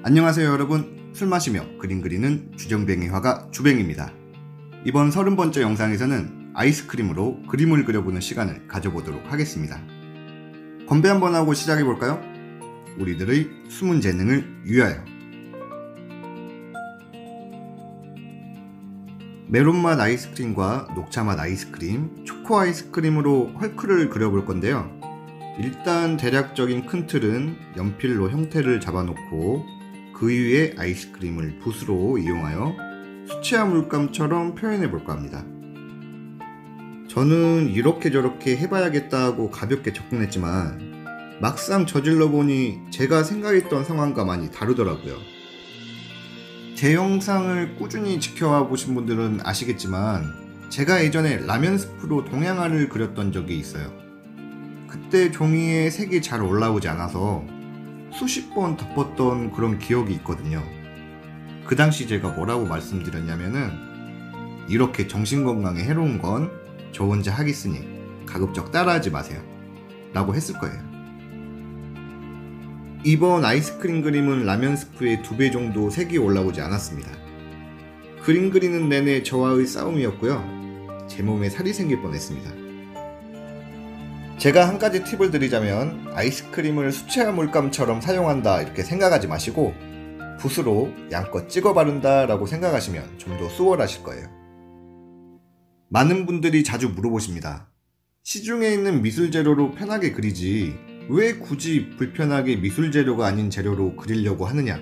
안녕하세요 여러분, 술 마시며 그림 그리는 주정뱅이 화가 주뱅입니다. 이번 30번째 영상에서는 아이스크림으로 그림을 그려보는 시간을 가져보도록 하겠습니다. 건배 한번 하고 시작해볼까요? 우리들의 숨은 재능을 위하여. 메론맛 아이스크림과 녹차맛 아이스크림, 초코 아이스크림으로 헐크를 그려볼 건데요. 일단 대략적인 큰 틀은 연필로 형태를 잡아놓고 그 위에 아이스크림을 붓으로 이용하여 수채화 물감처럼 표현해 볼까 합니다. 저는 이렇게 저렇게 해봐야겠다 하고 가볍게 접근했지만 막상 저질러 보니 제가 생각했던 상황과 많이 다르더라고요. 제 영상을 꾸준히 지켜와 보신 분들은 아시겠지만 제가 예전에 라면 스프로 동양화를 그렸던 적이 있어요. 그때 종이에 색이 잘 올라오지 않아서 수십 번 덮었던 그런 기억이 있거든요. 그 당시 제가 뭐라고 말씀드렸냐면은 이렇게 정신건강에 해로운 건 저 혼자 하겠으니 가급적 따라하지 마세요 라고 했을 거예요. 이번 아이스크림 그림은 라면 스프의 2배 정도 색이 올라오지 않았습니다. 그림 그리는 내내 저와의 싸움이었고요. 제 몸에 살이 생길 뻔했습니다. 제가 한 가지 팁을 드리자면 아이스크림을 수채화 물감처럼 사용한다 이렇게 생각하지 마시고 붓으로 양껏 찍어 바른다 라고 생각하시면 좀 더 수월하실 거예요. 많은 분들이 자주 물어보십니다. 시중에 있는 미술 재료로 편하게 그리지 왜 굳이 불편하게 미술 재료가 아닌 재료로 그리려고 하느냐.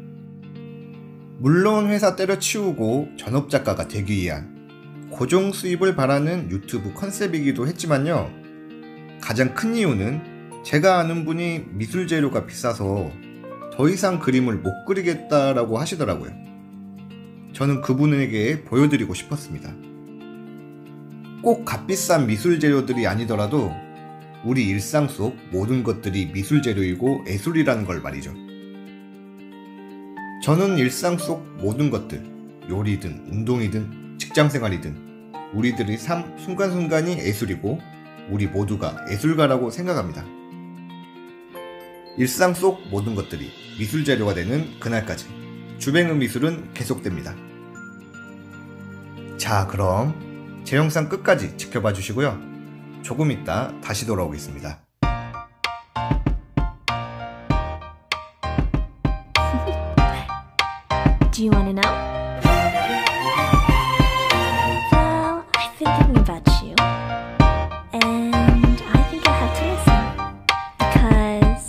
물론 회사 때려치우고 전업작가가 되기 위한 고정 수입을 바라는 유튜브 컨셉이기도 했지만요. 가장 큰 이유는 제가 아는 분이 미술 재료가 비싸서 더 이상 그림을 못 그리겠다라고 하시더라고요. 저는 그분에게 보여드리고 싶었습니다. 꼭 값비싼 미술 재료들이 아니더라도 우리 일상 속 모든 것들이 미술 재료이고 예술이라는 걸 말이죠. 저는 일상 속 모든 것들, 요리든 운동이든 직장생활이든 우리들의 삶 순간순간이 예술이고 우리 모두가 예술가라고 생각합니다. 일상 속 모든 것들이 미술 재료가 되는 그날까지 주뱅의 미술은 계속됩니다. 자, 그럼 제 영상 끝까지 지켜봐 주시고요. 조금 있다 다시 돌아오겠습니다. Do you want to know? Well, I've been thinking about you, and I think I have to listen, because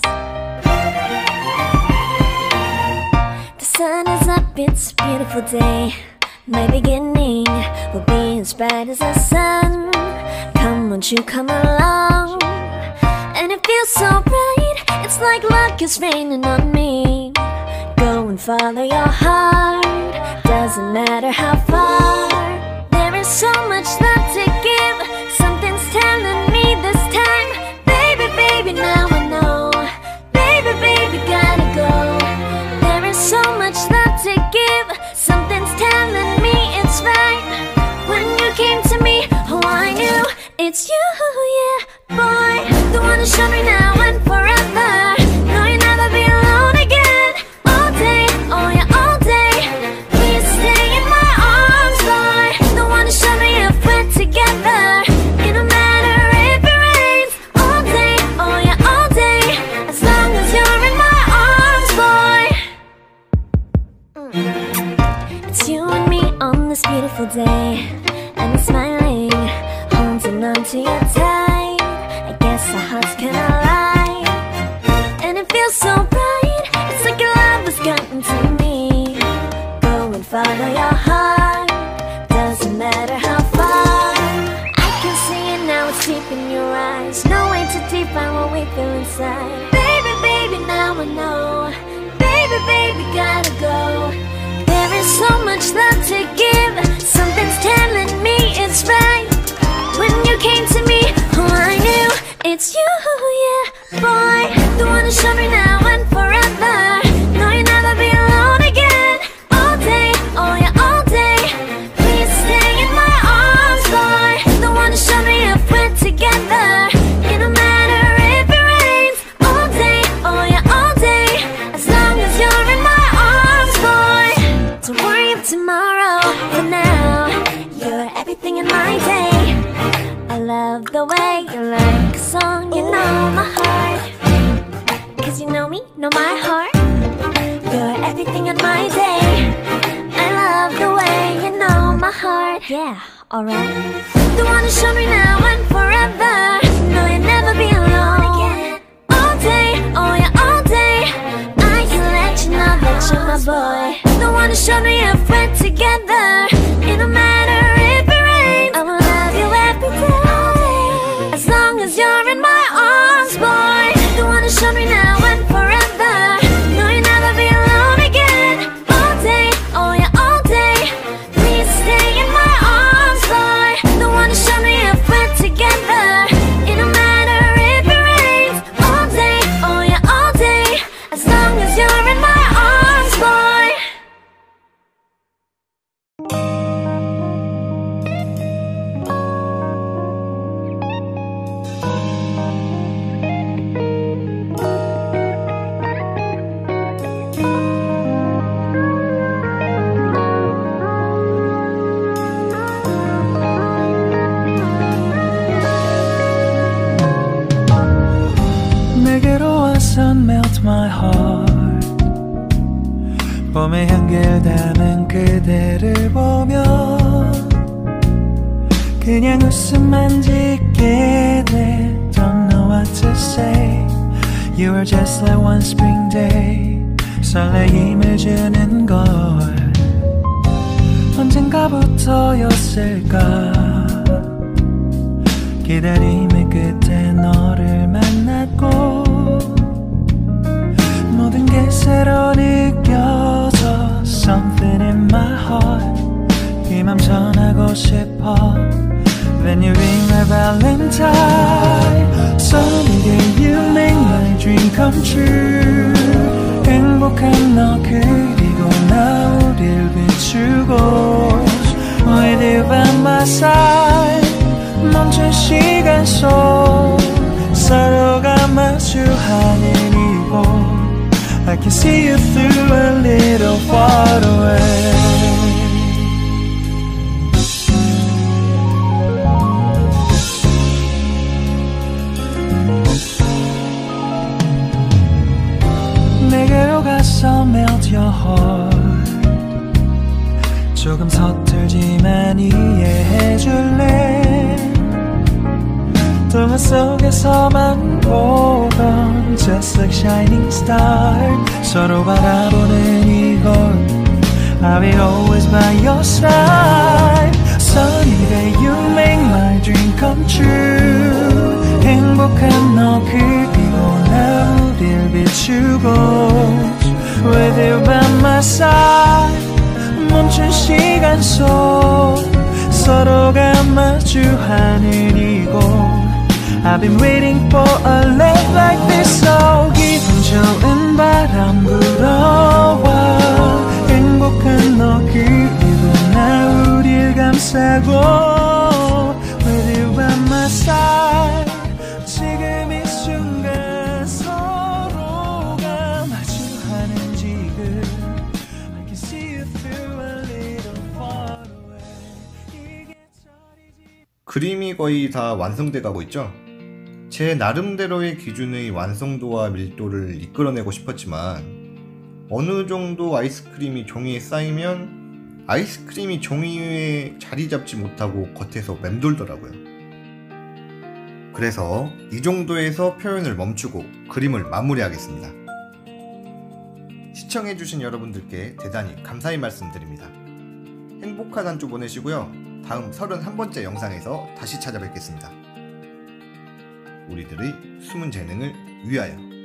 the sun is up, it's a beautiful day. My beginning will be as bright as the sun. Come, won't you come along? And it feels so bright, it's like luck is raining on me. Go and follow your heart, doesn't matter how far. There is so much love to give, something's telling me this time. Baby, baby, now I know. Baby, baby, gotta go. There is so much love to give, something's telling me it's right. When you came to me, oh I knew it's you, yeah, boy. The one who showed me now and forever. No, you'll never be alone again. All day, oh yeah, all day. Please stay in my arms, boy. The one who showed me if we're together. It don't matter if it rains. All day, oh yeah, all day. As long as you're in my arms, boy. It's you and me on this beautiful day, and I'm smiling, holding on to you tight. I guess our hearts can align, and it feels so bright. It's like your love has gotten to me. Go and follow your heart, doesn't matter how far. I can see it now, it's deep in your eyes. No way to define what we feel inside. Baby, baby, now I know. Baby, baby, gotta go. There is so much love to give, something's telling me it's right. When you came to me, oh I knew it's you, yeah, boy. The one who showed me now and forever. No, you'll never be alone again. All day, oh yeah, all day. Please stay in my arms, boy. The one who showed me if we're together. It don't matter if it rains. All day, oh yeah, all day. As long as you're in my know my heart. You're everything in my day. I love the way you know my heart. Yeah, alright. The one who showed me now and forever. No, you'll never be alone again. All day, oh yeah, all day. I can let you know that you're my boy. The one who showed me if we're together. It don't matter if it rains, I will love you every day. As long as you're in my arms, boy. The one who showed me now and forever. No, you'll never be alone again. All day, oh yeah, all day. Please stay in my arms, boy. The one who showed me if we're together. It don't matter if it rains. All day, oh yeah, all day. As long as you're in my arms, boy. 내게로 와서 melt my heart. 봄의 향기를 담은 그대를 보며 그냥 웃음만 짓게 돼. Don't know what to say. You were just like one spring day. 설레임을 주는 걸 언젠가부터였을까. 기다림의 끝에 너를 만났고 모든 게 새로 느껴져. Something in my heart. 이 맘 전하고 싶어. Then you ring my valentine. Sunny day you make my dream come true. 행복한 너 그리고 나 우릴 비추고 With you by my side. 멈춘 시간 속 서로가 마주하는 이곳 I can see you through a little far away. 내게로 가서 melt your heart. 조금 서툴지만 이해해줄래. 동화 속에서만 보던 Just like shining star. 서로 바라보는 이곳 I will always by your side. Sunny day you make my dream come true. 행복한 너 그리고 나 우릴 비추고 With you by my side. 멈춘 시간 속 서로가 마주하는 이곳 I've been waiting for a love like this. So 기분 좋은 바람 불어와 행복한 너 그리고 나 우릴 감싸고 With you by my side. 지금 이 순간 서로가 마주하는 지금 I can see you through a little far away. 이게 저리지. 그림이 거의 다 완성돼 가고 있죠. 제 나름대로의 기준의 완성도와 밀도를 이끌어내고 싶었지만 어느 정도 아이스크림이 종이에 쌓이면 아이스크림이 종이 위에 자리 잡지 못하고 겉에서 맴돌더라고요. 그래서 이 정도에서 표현을 멈추고 그림을 마무리하겠습니다. 시청해주신 여러분들께 대단히 감사의 말씀드립니다. 행복한 한 주 보내시고요. 다음 31번째 영상에서 다시 찾아뵙겠습니다. 우리들의 숨은 재능을 위하여.